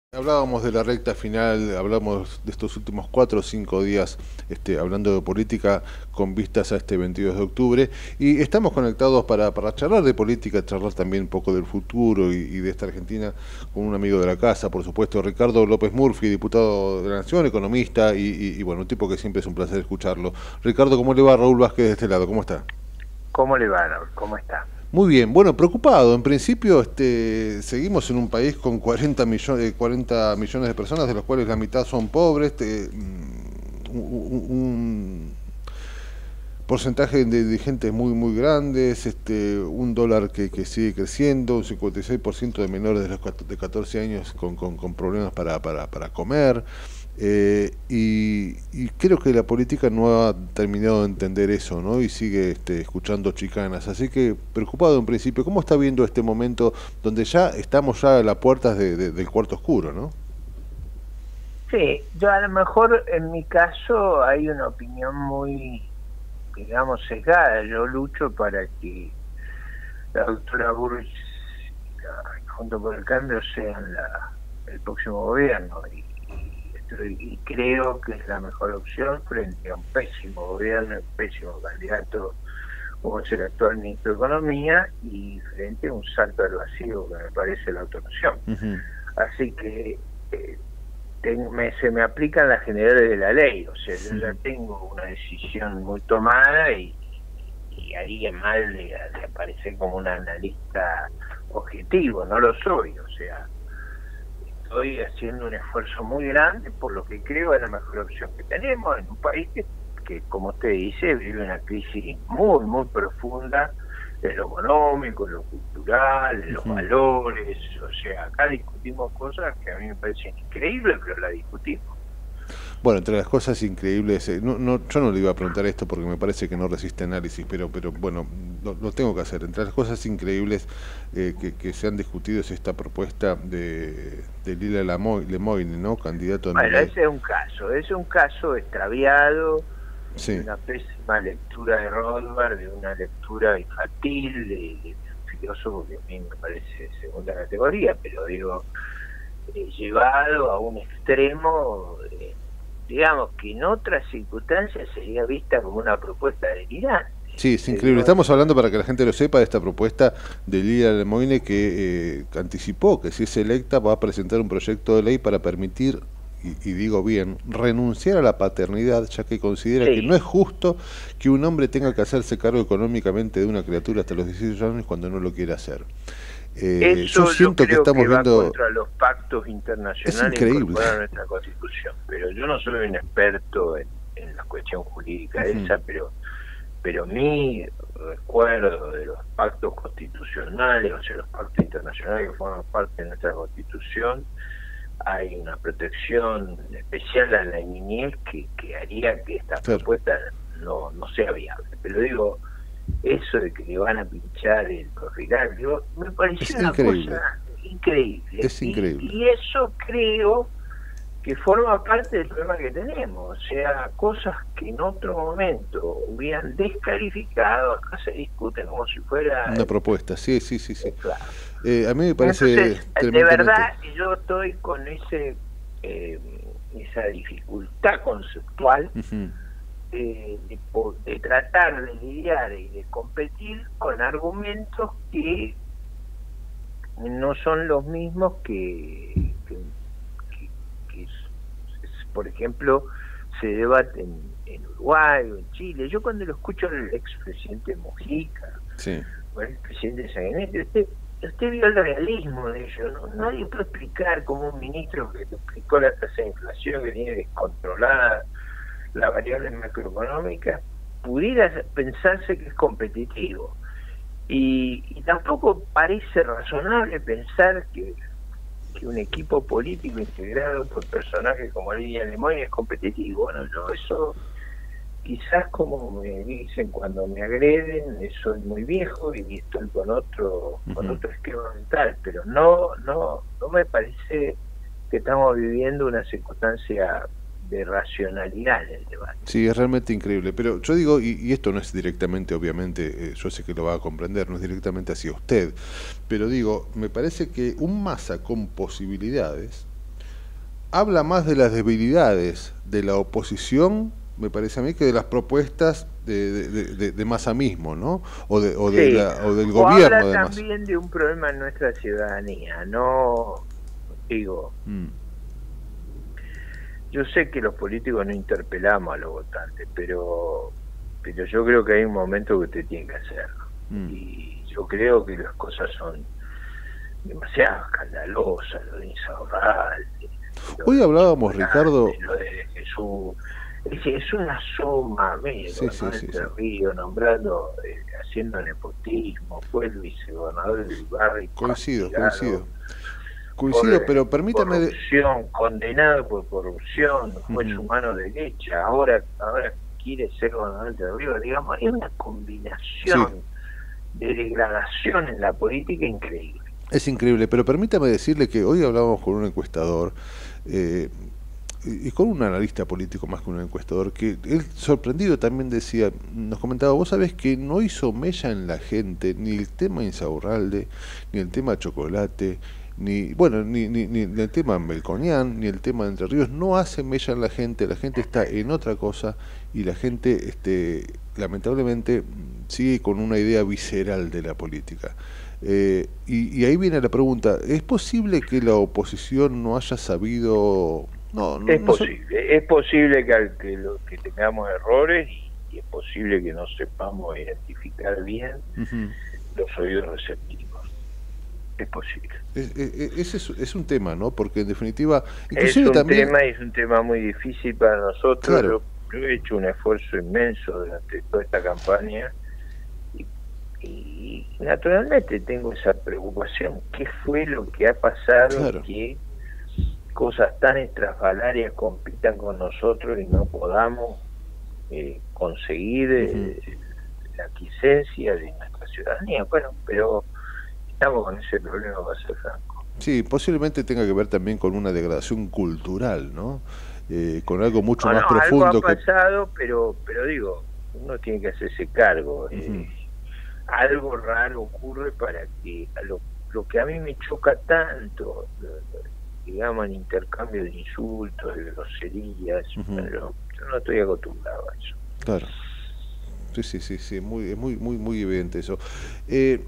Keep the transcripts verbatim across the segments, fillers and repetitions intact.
Hablábamos de la recta final, hablamos de estos últimos cuatro o cinco días este, hablando de política con vistas a este veintidós de octubre y estamos conectados para, para charlar de política, charlar también un poco del futuro y, y de esta Argentina con un amigo de la casa, por supuesto, Ricardo López Murphy, diputado de la Nación, economista y, y, y bueno, un tipo que siempre es un placer escucharlo. Ricardo, ¿cómo le va? Raúl Vázquez de este lado, ¿cómo está? ¿Cómo le va, Raúl? ¿Cómo está? Muy bien, bueno, preocupado. En principio, este, seguimos en un país con cuarenta millones, cuarenta millones de personas, de los cuales la mitad son pobres. Este, mm, un, un porcentaje de, de gente muy muy grandes, este, un dólar que, que sigue creciendo, un cincuenta y seis por ciento de menores de los de catorce años con, con, con problemas para, para, para comer. Eh, y, y creo que la política no ha terminado de entender eso, ¿no? Y sigue este, escuchando chicanas. Así que preocupado en principio, ¿cómo está viendo este momento donde ya estamos ya a las puertas de, de, del cuarto oscuro, ¿no? Sí, yo a lo mejor en mi caso hay una opinión muy, digamos, sesgada. Yo lucho para que la doctora Burris y la Junto por el Cambio sean la, el próximo gobierno y, y, estoy, y creo que es la mejor opción frente a un pésimo gobierno, un pésimo candidato como es el actual ministro de Economía y frente a un salto al vacío que me parece la autonomía. Uh-huh. Así que eh, Ten, me, se me aplican las generales de la ley, o sea, yo ya tengo una decisión muy tomada y, y haría mal de, de aparecer como un analista objetivo, no lo soy, o sea, estoy haciendo un esfuerzo muy grande por lo que creo es la mejor opción que tenemos en un país que, que como usted dice, vive una crisis muy, muy profunda de lo económico, de lo cultural, de los uh-huh. valores, o sea, acá discutimos cosas que a mí me parecen increíbles, pero las discutimos. Bueno, entre las cosas increíbles, eh, no, no, yo no le iba a preguntar esto porque me parece que no resiste análisis, pero, pero bueno, lo, lo tengo que hacer. Entre las cosas increíbles eh, que, que se han discutido es esta propuesta de, de Lila Lemoyne, ¿no? Candidato a Bueno, Milei. ese es un caso, ese es un caso extraviado, sí. de una pésima lectura de Rothbard, de una lectura infantil, de, de un filósofo que a mí me parece de segunda categoría, pero digo, eh, llevado a un extremo, eh, digamos que en otras circunstancias sería vista como una propuesta delirante. Sí, es increíble. Estamos hablando, para que la gente lo sepa, de esta propuesta de Lila Lemoyne que eh, anticipó que si es electa va a presentar un proyecto de ley para permitir, y, y digo bien, renunciar a la paternidad, ya que considera sí. que no es justo que un hombre tenga que hacerse cargo económicamente de una criatura hasta los dieciocho años cuando no lo quiere hacer. Eh, Eso yo siento yo que estamos que va viendo contra los pactos internacionales incorporados a nuestra Constitución, pero yo no soy un experto en, en la cuestión jurídica uh-huh. esa, pero pero mi recuerdo de los pactos constitucionales, o sea, los pactos internacionales que forman parte de nuestra Constitución, hay una protección especial a la niñez que, que haría que esta claro. propuesta no, no sea viable. Pero digo, eso de que le van a pinchar el corrigal, digo, me pareció una increíble. cosa increíble. Es increíble. Y, y eso creo que forma parte del problema que tenemos, o sea, cosas que en otro momento hubieran descalificado, acá se discuten como si fuera... Una propuesta, sí, sí, sí, sí. Claro. Eh, a mí me parece... Entonces, de verdad, yo estoy con ese eh, esa dificultad conceptual uh-huh. eh, de, de tratar de lidiar y de competir con argumentos que no son los mismos que... que por ejemplo, se debate en, en Uruguay o en Chile. Yo cuando lo escucho al expresidente Mujica, sí. o al expresidente Sanguinetti, usted, usted vio el realismo de ello, ¿no? Nadie puede explicar como un ministro que explicó la tasa de inflación que tiene descontrolada, la variable macroeconómica, pudiera pensarse que es competitivo. Y, y tampoco parece razonable pensar que que un equipo político integrado por personajes como Lila Lemoyne es competitivo. Bueno, yo eso, quizás como me dicen cuando me agreden, soy muy viejo y estoy con otro uh-huh. con otro esquema mental, pero no no no me parece que estamos viviendo una circunstancia de racionalidad en el debate. Sí, es realmente increíble, pero yo digo, y, y esto no es directamente, obviamente, eh, yo sé que lo va a comprender, no es directamente hacia usted, pero digo, me parece que un Massa con posibilidades habla más de las debilidades de la oposición, me parece a mí, que de las propuestas de, de, de, de Massa mismo, ¿no? O, de, o, de Sí, la, o del o gobierno habla de Massa. también de un problema en nuestra ciudadanía, no digo... Mm. Yo sé que los políticos no interpelamos a los votantes, pero pero yo creo que hay un momento que usted tiene que hacerlo. Mm. Y yo creo que las cosas son demasiado escandalosas, lo de Insaurralde. Hoy hablábamos, Ricardo... Lo de Jesús. Es, es una suma, mira, sí, ¿no? sí, sí, Entre sí. Río, nombrando, eh, haciendo nepotismo, fue el vicegobernador del barrio. Coincido, coincido. Coincido, por, pero permítame... Corrupción, de... condenado por corrupción, fue uh-huh. su mano derecha, ahora ahora quiere ser gobernador de Río. Digamos, hay una combinación sí. de degradación en la política increíble. Es increíble, pero permítame decirle que hoy hablábamos con un encuestador, eh, y con un analista político más que un encuestador, que él sorprendido también decía, nos comentaba, vos sabés que no hizo mella en la gente ni el tema Insaurralde, ni el tema Chocolate, ni bueno ni, ni, ni el tema Melconian, ni el tema de Entre Ríos, no hace mella en la gente, la gente está en otra cosa y la gente este lamentablemente sigue con una idea visceral de la política. Eh, y, y ahí viene la pregunta, ¿es posible que la oposición no haya sabido...? No, no, es no posible, sé. es posible que, que, lo, que tengamos errores y, y es posible que no sepamos identificar bien uh-huh. los oídos receptivos. Es posible. Es, es, es, es un tema, ¿no? Porque en definitiva... Es un también... tema y es un tema muy difícil para nosotros. Claro. Yo, yo he hecho un esfuerzo inmenso durante toda esta campaña y, y naturalmente tengo esa preocupación. ¿Qué fue lo que ha pasado? Claro. Que cosas tan estrafalarias compitan con nosotros y no podamos eh, conseguir eh, uh-huh. la quiesencia de nuestra ciudadanía. Bueno, pero... estamos con ese problema, para ser franco. Sí, posiblemente tenga que ver también con una degradación cultural, ¿no? Eh, con algo mucho no, más no, profundo. Algo ha que... pasado, pero, pero digo, uno tiene que hacerse cargo. Uh-huh. eh, algo raro ocurre para que a lo, lo que a mí me choca tanto, digamos, el intercambio de insultos, de groserías, uh-huh. pero yo no estoy acostumbrado a eso. Claro. Sí, sí, sí, sí, muy, es muy, muy, muy evidente eso. Eh,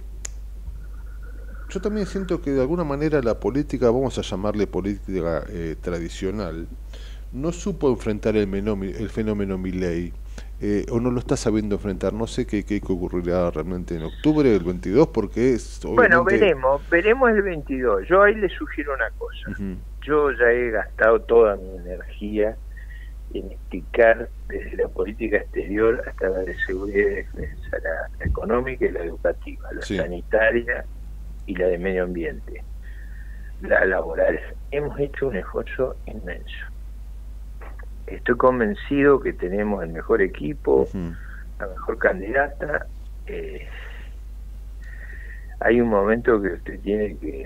Yo también siento que de alguna manera la política, vamos a llamarle política eh, tradicional, no supo enfrentar el, menome, el fenómeno Milei, eh, o no lo está sabiendo enfrentar. No sé qué, qué ocurrirá realmente en octubre del veintidós, porque es... Obviamente... Bueno, veremos, veremos el veintidós. Yo ahí le sugiero una cosa. Uh-huh. Yo ya he gastado toda mi energía en explicar desde la política exterior hasta la de seguridad y defensa, la económica y la educativa, la sí. sanitaria y la de medio ambiente, la laboral. Hemos hecho un esfuerzo inmenso. Estoy convencido que tenemos el mejor equipo, uh-huh. la mejor candidata. Eh, hay un momento que usted tiene que,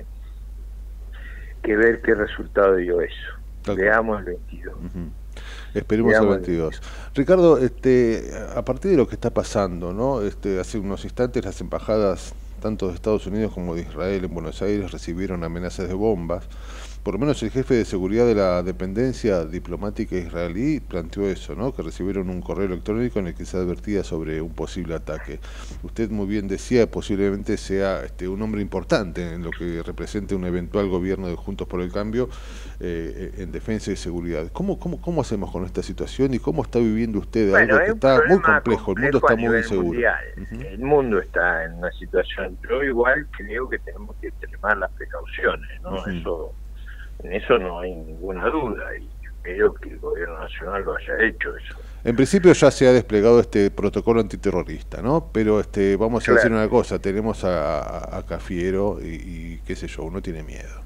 que ver qué resultado dio eso. Okay. Veamos el veintidós. Uh-huh. Esperemos el veintidós. Ricardo, este, a partir de lo que está pasando, ¿no? Este, hace unos instantes las embajadas tanto de Estados Unidos como de Israel en Buenos Aires recibieron amenazas de bombas. Por lo menos el jefe de seguridad de la dependencia diplomática israelí planteó eso, ¿no? Que recibieron un correo electrónico en el que se advertía sobre un posible ataque. Usted muy bien decía, posiblemente sea este, un hombre importante en lo que represente un eventual gobierno de Juntos por el Cambio eh, en defensa y seguridad. ¿Cómo, cómo, ¿Cómo hacemos con esta situación y cómo está viviendo usted bueno, algo que está muy complejo? complejo? El mundo está muy inseguro. Uh-huh. El mundo está en una situación, yo igual creo que tenemos que extremar las precauciones, ¿no? Uh-huh. Eso... En eso no hay ninguna duda y espero que el gobierno nacional lo haya hecho eso. En principio ya se ha desplegado este protocolo antiterrorista, ¿no? Pero este vamos a claro. decir una cosa, tenemos a, a, a Cafiero y, y qué sé yo, uno tiene miedo.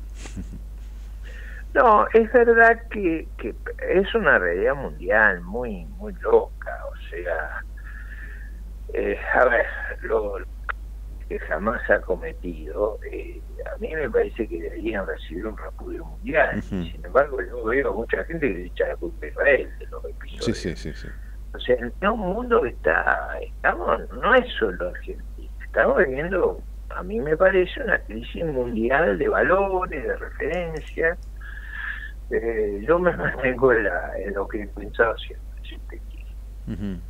No, es verdad que, que es una realidad mundial muy muy loca, o sea, eh, a ver, lo que jamás ha cometido, eh, a mí me parece que deberían recibir un repudio mundial. Uh-huh. Sin embargo, yo veo mucha gente que le echa la culpa a Israel de los episodios. Sí, sí, sí, sí. O sea, en un mundo que está, estamos, no es solo Argentina, estamos viviendo, a mí me parece, una crisis mundial de valores, de referencia, Eh, yo me mantengo en, la, en lo que he pensado siempre, si usted quiere. Uh-huh.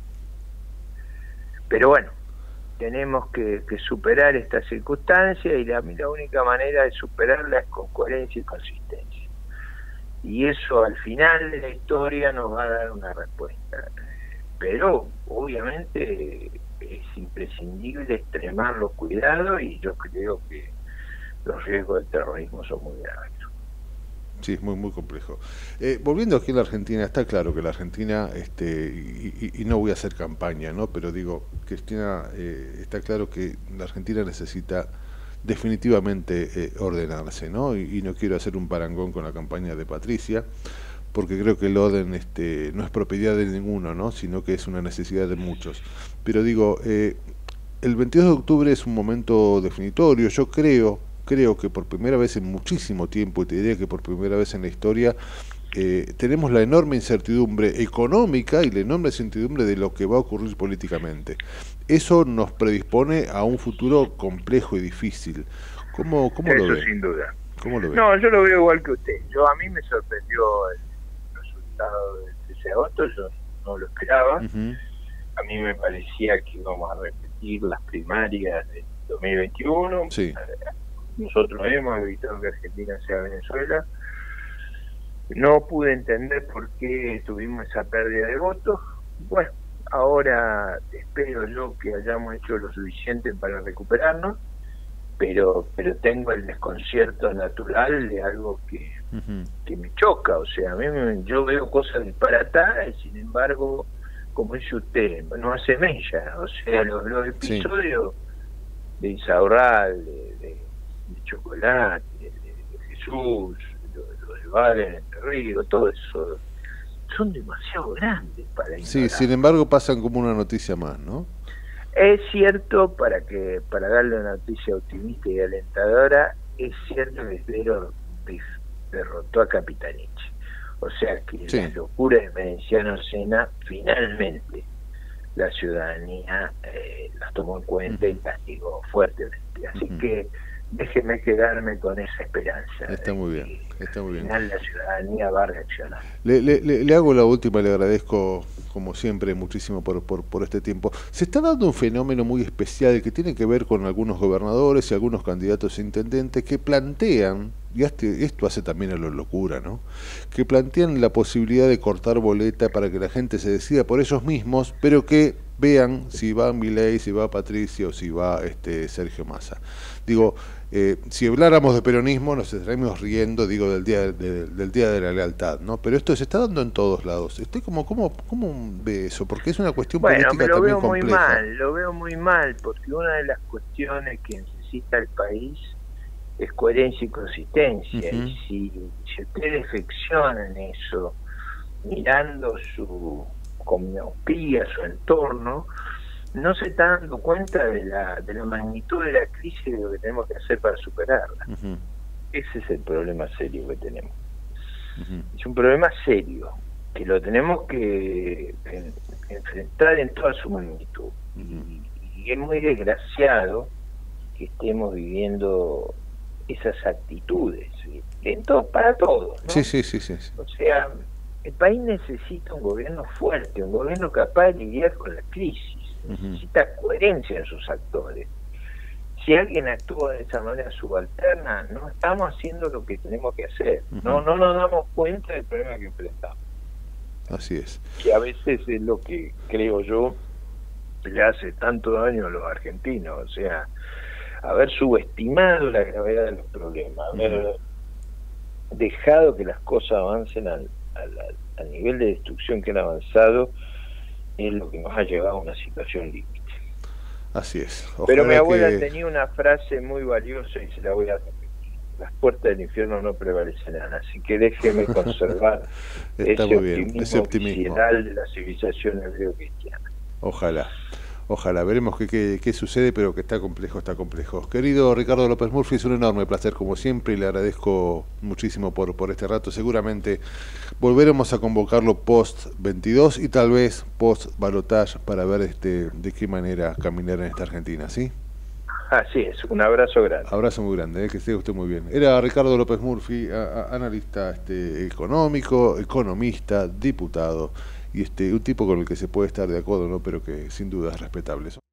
Pero bueno, tenemos que, que superar esta circunstancia y la, la única manera de superarla es con coherencia y consistencia. Y eso al final de la historia nos va a dar una respuesta. Pero obviamente es imprescindible extremar los cuidados y yo creo que los riesgos del terrorismo son muy graves. Sí, es muy, muy complejo. Eh, volviendo aquí a la Argentina, está claro que la Argentina, este, y, y, y no voy a hacer campaña, ¿no? Pero digo, Cristina, eh, está claro que la Argentina necesita definitivamente eh, ordenarse, ¿no? Y, y no quiero hacer un parangón con la campaña de Patricia, porque creo que el orden este, no es propiedad de ninguno, ¿no? Sino que es una necesidad de muchos. Pero digo, eh, el veintidós de octubre es un momento definitorio, yo creo... creo que por primera vez en muchísimo tiempo, y te diría que por primera vez en la historia, eh, tenemos la enorme incertidumbre económica y la enorme incertidumbre de lo que va a ocurrir políticamente. Eso nos predispone a un futuro complejo y difícil. ¿Cómo, cómo Eso lo ve? sin duda. ¿Cómo lo ve? No, yo lo veo igual que usted. Yo A mí me sorprendió el resultado del trece de agosto, yo no lo esperaba. Uh-huh. A mí me parecía que íbamos a repetir las primarias del dos mil veintiuno. Sí. Nosotros hemos evitado que Argentina sea Venezuela. No pude entender por qué tuvimos esa pérdida de votos. Bueno, ahora espero yo que hayamos hecho lo suficiente para recuperarnos, pero pero tengo el desconcierto natural de algo que, uh-huh. que me choca. O sea, a mí me, yo veo cosas disparatadas y sin embargo, como dice usted, no hace mella. O sea, los, los episodios sí. de Insaurral, de, de de Chocolate, de, de Jesús, lo, lo de Valen, Entre Ríos, todo eso son demasiado grandes para ignorar. Sí, sin embargo pasan como una noticia más, ¿no? Es cierto, para que para darle una noticia optimista y alentadora, es cierto que Esbero derrotó a Capitanich. O sea que sí. La locura de Menenciano Sena finalmente la ciudadanía eh, las tomó en cuenta uh-huh. y castigó fuertemente. Así uh-huh. que déjeme quedarme con esa esperanza. Está muy bien, está muy bien. Al final la ciudadanía va a reaccionar. Le, le, le hago la última, le agradezco como siempre muchísimo por, por, por este tiempo. Se está dando un fenómeno muy especial que tiene que ver con algunos gobernadores y algunos candidatos a intendentes que plantean, y este, esto hace también a la locura, ¿no? Que plantean la posibilidad de cortar boleta para que la gente se decida por ellos mismos, pero que vean si va Milei, si va Patricia o si va este Sergio Massa. Digo, eh, si habláramos de peronismo nos estaríamos riendo, digo, del día de, del día de la lealtad, ¿no? Pero esto se está dando en todos lados. Estoy como, ¿cómo, cómo ve eso? Porque es una cuestión bueno, política lo también veo compleja. Muy mal, lo veo muy mal, porque una de las cuestiones que necesita el país es coherencia y consistencia. Uh-huh. Y si, si ustedes reflexionan eso, mirando su miopía, su entorno, no se está dando cuenta de la de la magnitud de la crisis y de lo que tenemos que hacer para superarla. Uh-huh. Ese es el problema serio que tenemos. Uh-huh. Es un problema serio que lo tenemos que en, enfrentar en toda su magnitud. Uh-huh. y, y es muy desgraciado que estemos viviendo esas actitudes en todo, para todos, ¿no? Sí, sí, sí, sí. O sea, el país necesita un gobierno fuerte, un gobierno capaz de lidiar con la crisis. Necesita uh-huh. coherencia en sus actores. Si alguien actúa de esa manera subalterna, no estamos haciendo lo que tenemos que hacer. Uh-huh. No, no nos damos cuenta del problema que enfrentamos. Así es. Que a veces es lo que creo yo le hace tanto daño a los argentinos. O sea, haber subestimado la gravedad de los problemas, haber uh-huh. dejado que las cosas avancen al, al, al nivel de destrucción que han avanzado, es lo que nos ha llevado a una situación límite. Así es. Ojalá. Pero mi abuela que... tenía una frase muy valiosa y se la voy a repetir: las puertas del infierno no prevalecerán. Así que déjeme conservar ese, muy bien. optimismo ese optimismo de la civilización hebreo-cristiana. Ojalá. Ojalá, veremos qué, qué, qué sucede, pero que está complejo, está complejo. Querido Ricardo López Murphy, es un enorme placer como siempre y le agradezco muchísimo por, por este rato. Seguramente volveremos a convocarlo post veintidós y tal vez post balotage para ver este de qué manera caminar en esta Argentina, ¿sí? Así es, un abrazo grande. Abrazo muy grande, eh, que esté usted muy bien. Era Ricardo López Murphy, a, a, analista este, económico, economista, diputado, y este un tipo con el que se puede estar de acuerdo, ¿no? Pero que sin duda es respetable.